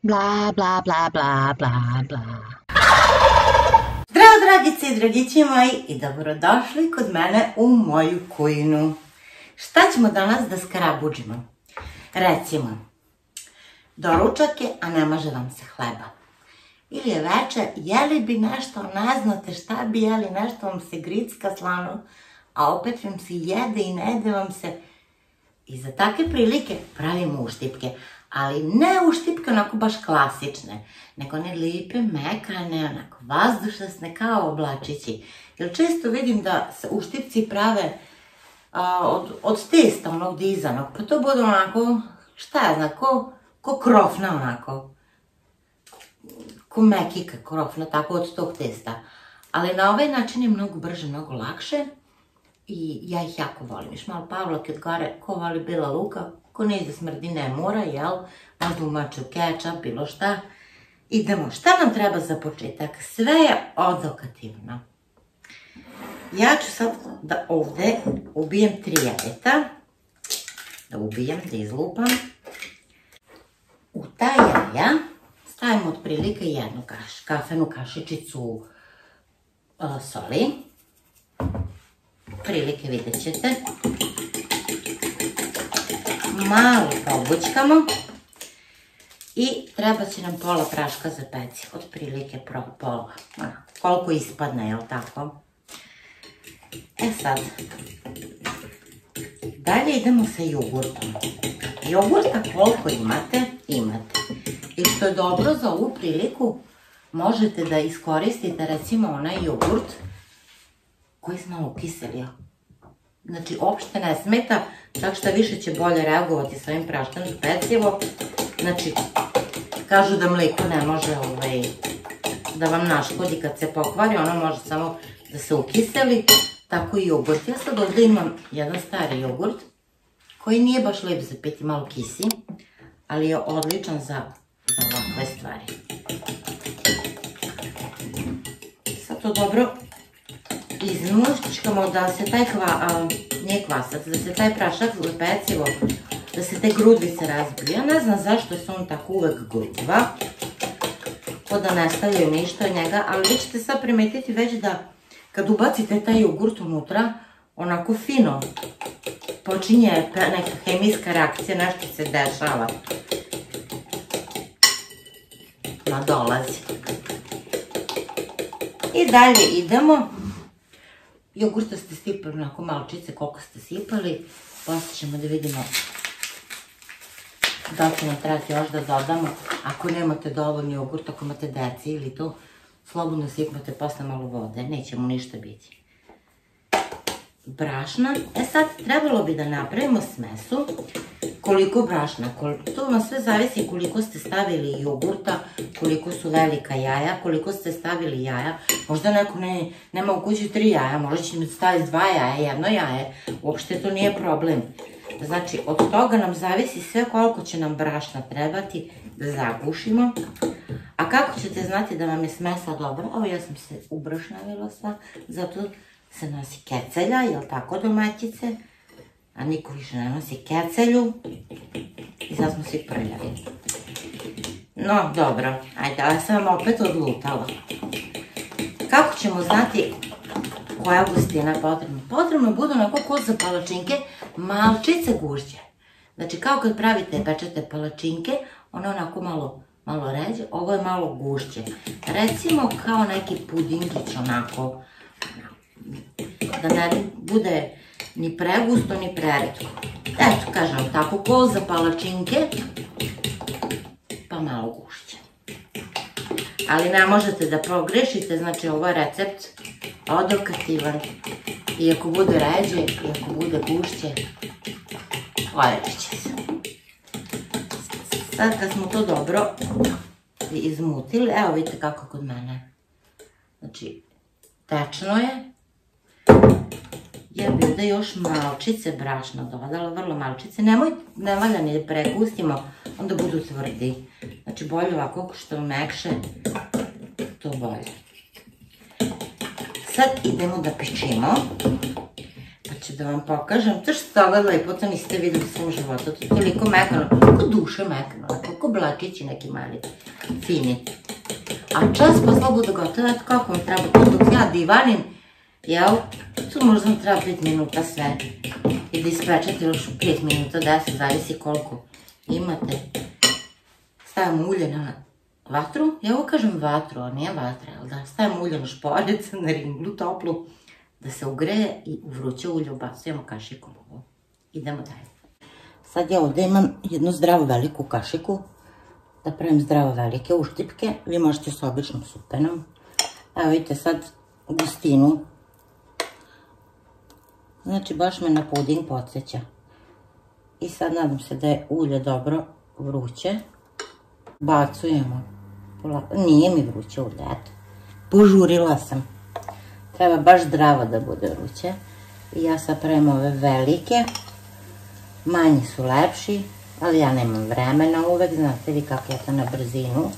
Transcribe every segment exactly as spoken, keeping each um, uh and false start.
Bla, bla, bla, bla, bla, bla. Zdravo, dragice i dragići moji, i dobrodošli kod mene u moju kujnu. Šta ćemo danas da skarabuđimo? Recimo, doručak je, a ne može vam se hleba. Ili je večer, jeli bi nešto, ne znate šta bi jeli, nešto vam se gricka slano, a opet vam se jede i ne jede vam se. I za takve prilike pravimo uštipke, ali ne uštipke onako baš klasične, nego one lipe, mekane, onako vazdušne kao oblačići. Jer često vidim da se uštipci prave od testa, onog dizanog, pa to bude onako, šta ja znam, ko krofna onako, ko mekika krofna, tako od tog testa. Ali na ovaj način je mnogo brže, mnogo lakše. I ja ih jako volim. Još malo pavlake od gore, ko voli bila luka, ko ne ide smrdi ne mora, jel? Možda umaču kečap, bilo šta. Idemo, šta nam treba za početak? Sve je odokativno. Ja ću sad da ovde ubijem tri jajeta. Da ubijem, da izlupam. U ta jaja stavimo otprilike jednu kafenu kašičicu soli. Prilike vidjet ćete. Malo probućkamo. I treba će nam pola praška za pecivo. Otprilike pola. Koliko ispadne, jel tako? E sad. Dalje idemo sa jogurtom. Jogurta koliko imate, imate. I što je dobro za ovu priliku, možete da iskoristite recimo onaj jogurt koji se malo ukiselio. Znači, uopšte ne smeta, čak šta više će bolje reagovati sa ovim praškom za pecivo. Znači, kažu da mleko ne može da vam naškodi kad se pokvari, ono može samo da se ukiseli, tako i jogurt. Ja sad ovdje imam jedan stari jogurt, koji nije baš lep za piti, malo kisi, ali je odličan za ovakve stvari. Sad to dobro izmušćemo da se taj nije kvasac, da se taj prašak za pecivo, da se te grudvice razbiju. Ja ne znam zašto se on tako uvek grudiva, ko da ne stavljaju ništa od njega, ali vi ćete sad primetiti već da kad ubacite taj jogurt unutra, onako fino počinje neka hemijska reakcija, nešto se dešava. Nadolazi. I dalje idemo. Jogurta ste sipali onako malčice koliko ste sipali. Posle ćemo da vidimo da će nam trebati još da dodamo. Ako nemate dovoljno jogurta, ako imate deci ili to, slobodno sipate posle malo vode, neće mu ništa biti. Brašna. E sad, trebalo bi da napravimo smesu. Koliko brašna? To vam sve zavisi koliko ste stavili jogurta, koliko su velika jaja, koliko ste stavili jaja. Možda neko nema u kući tri jaja, možda ćemo staviti dva jaja, jedno jaje. Uopšte to nije problem. Znači, od toga nam zavisi sve koliko će nam brašna trebati da zagušimo. A kako ćete znati da vam je smesa dobra? Ovo ja sam se ubrašnavila sva, zato se nosi kecelja, jel tako domaćice? A niko više ne nosi kecelju. I sad smo svi prljavi. No, dobro. Ajde, ali sam vam opet odlutala. Kako ćemo znati koja gustina je potrebna? Potrebno bude onako ko za palačinke, malčice gušće. Znači, kao kad pravite, pečete palačinke, ono onako malo, malo ređe, ovo je malo gušće. Recimo kao neki pudingić, onako, da ne bude ni pregusto, ni preretko. Eto, kažem tako, ko za palačinke, pa malo gušće. Ali ne možete da pogrešite, znači ovo je recept odokativan. I ako bude ređe, i ako bude gušće, odreći će se. Sad kad smo to dobro izmutili, evo vidite kako kod mene. Znači, tečno je. Ja bih ovdje još malčice brašna dodala, vrlo malčice. Ne valja ni da pregustimo, onda budu tvrdi. Znači bolje ovako što mekše, to bolje. Sad idemo da pečemo. Pa ću da vam pokažem. To što ste ogledali, potom niste videli u svom životu. To je toliko mekano, ko duše mekano, ko blačići neki mali, fini. A čas posla budu gotove, kako mi treba to dok ja divanim, jel, tu možda mi treba pet minuta sve. I da ispečete još pet minuta, deset, zavisi koliko imate. Stavimo ulje na vatru, ja ovo kažem vatru, a nije vatra, jel da? Stavimo ulje na šporec, na ringlu toplu, da se ugreje i u vruće ulje ubacujemo kašikom ovo. Idemo dalje. Sad ja ovdje imam jednu zdravu veliku kašiku, da pravim zdravo velike uštipke, vi možete s običnom supenom. Evo vidite sad gustinu, znači baš me na puding podsjeća. I sad nadam se da je ulje dobro vruće. Bacujemo, nije mi vruće ulje, eto, požurila sam. Treba baš zdravo da bude vruće. I ja sad pravim ove velike, manji su lepši, ali ja nemam vremena uvek, znate vi kako je to na brzinu.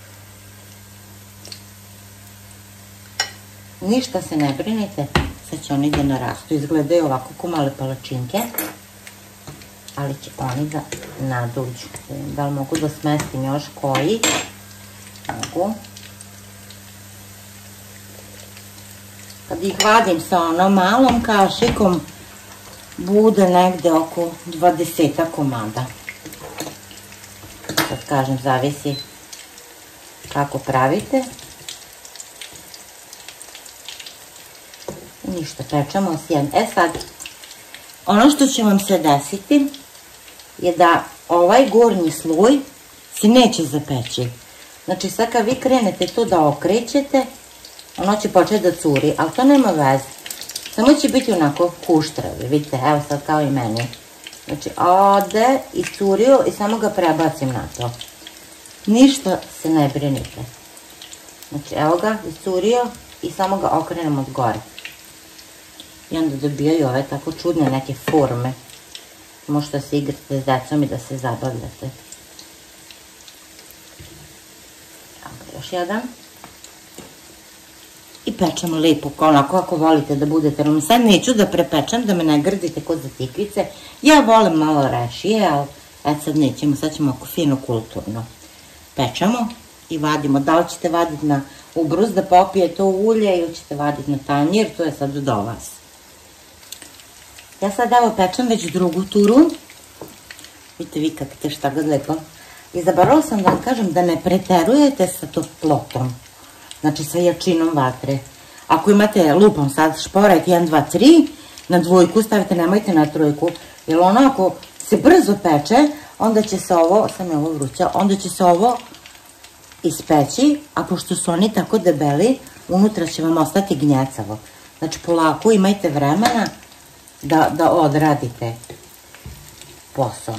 Ništa se ne brinite, sad će oni da narastu, izgledaju ovako ko male palačinke, ali će oni da naduđu. Da li mogu da smestim još koji? Mogu. Kad ih vadim sa onom malom kašikom, bude negde oko dvadesetak komada. Sad kažem, zavisi kako pravite. Ništa, pečemo s jednom. E sad, ono što će vam se desiti je da ovaj gornji sloj se neće zapeći. Znači sad kad vi krenete to da okrećete, ono će početi da curi, ali to nema veze. Samo će biti onako kuštravi, vidite, evo sad kao i meni. Znači ode, iscurio i samo ga prebacim na to. Ništa se ne brinite. Znači evo ga, iscurio i samo ga okrenem od gore. I onda dobijaju ove tako čudne neke forme. Možete se igrate s decom i da se zabavljate. Evo ga još jedan. I pečemo lijepo, onako ako volite da budete rum. Sad neću da prepečem, da me ne grdite kod za tikvice. Ja volim malo rešije, ali et sad nećemo, sad ćemo oko fino kulturno. Pečemo i vadimo. Da li ćete vaditi na ubrus da popije to ulje ili ćete vaditi na tanjir, to je sad do vas. Ja sad evo pečem već drugu turu. Vidite vi kako te šta god lepo. I zaboravila sam da vam kažem da ne preterujete sa toplotom. Znači sa jačinom vatre. Ako imate lupom sad šporet jedan, dva, tri, na dvojku stavite, nemojte na trojku. Jer ono ako se brzo peče, onda će se ovo, sam je ovo vruća, onda će se ovo ispeći, a pošto su oni tako debeli, unutra će vam ostati gnjecavo. Znači polako imajte vremena da, da odradite posao.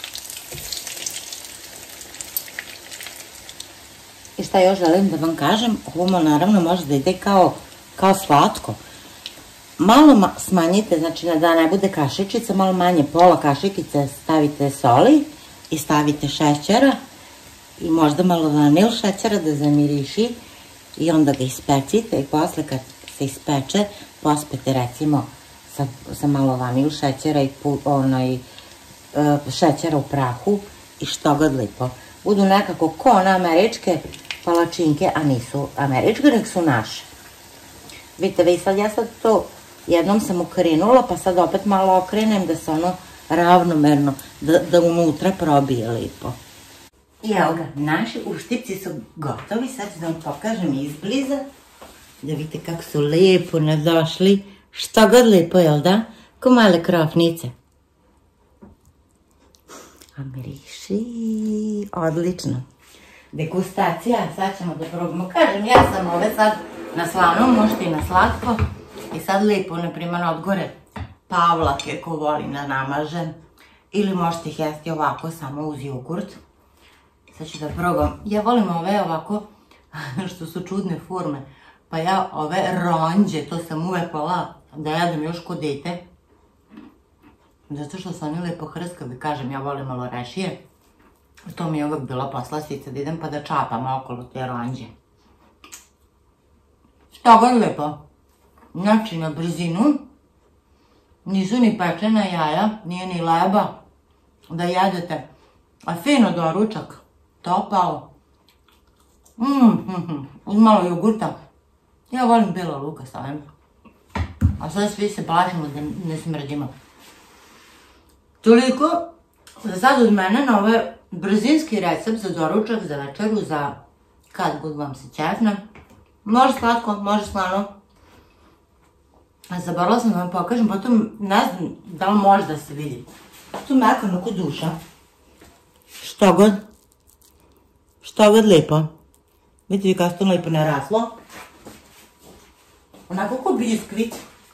I šta još želim da vam kažem, ovo naravno može da ide kao, kao slatko. Malo smanjite, znači da ne bude kašičica, malo manje, pola kašikice stavite soli i stavite šećera i možda malo vanil šećera da zamiriši i onda ga ispecite i posle kad se ispeče pospete recimo sa, sa malo vanil šećera i pu, onaj, šećera u prahu i što god lipo. Budu nekako ko one američke palačinke, a nisu američke, nek su naše. Vidite vi sad, ja sad to jednom sam okrenula, pa sad opet malo okrenem da se ono ravnomerno, da, da unutra probije lipo. I evo ga, naši uštipci su gotovi, sad ću da vam pokažem izbliza, da vidite kako su lijepo nadošli, što god lijepo, jel da? Ko male krofnice. A miriši, odlično. Degustacija, sad ćemo da probamo. Kažem, ja sam ove sad na slanom, možete i na slatko. I sad lijepo, na primjer, odgore pavlake ko volim da namažem. Ili možete ih jesti ovako, samo uz jogurt. Sad ću da probam. Ja volim ove ovako, što su čudne forme. Pa ja ove ronđe, to sam uvek volala da jedem još kod dete. Zato što su oni lijepo hrskavi, kažem, ja volim malo rešije. To mi je uvek bila poslastica, da idem pa da čapam okolo te ronđe. Što god lijepo. Znači na brzinu, nisu ni pečena jaja, nije ni leba da jedete, a fino doručak. topao. Mm, mm, mm, uz malo jogurta. Ja volim bijela luka stavim. A sad svi se plašimo da ne smrdimo. Toliko za sad od mene na ovaj brzinski recept za doručak, za večeru, za kad god vam se ćefne. Može slatko, može slano. Zaborala sam da vam pokažem, potom ne znam da li može da se vidi. Tu mekano kod duša. Što god. Što god lijepo. Vidite kako to lijepo naraslo. Onako ko biskvit.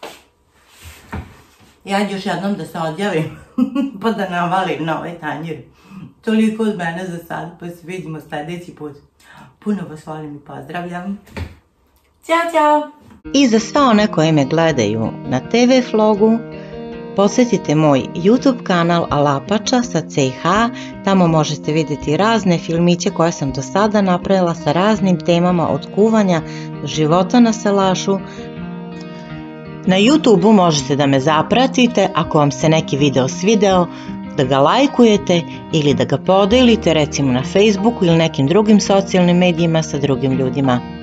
Ja još jednom da se odjavim, pa da navalim na ovaj tanjir. Toliko od mene za sad, pa se vidimo sljedeći put. Puno vas volim i pozdravljam. Ćao, ćao! I za sve one koje me gledaju na te ve Vlogu, posjetite moj YouTube kanal Alapača sa ce ha, tamo možete vidjeti razne filmiće koje sam do sada napravila sa raznim temama od kuvanja do života na salašu. Na YouTubeu možete da me zapratite ako vam se neki video svideo, da ga lajkujete ili da ga podelite recimo na Facebooku ili nekim drugim socijalnim medijima sa drugim ljudima.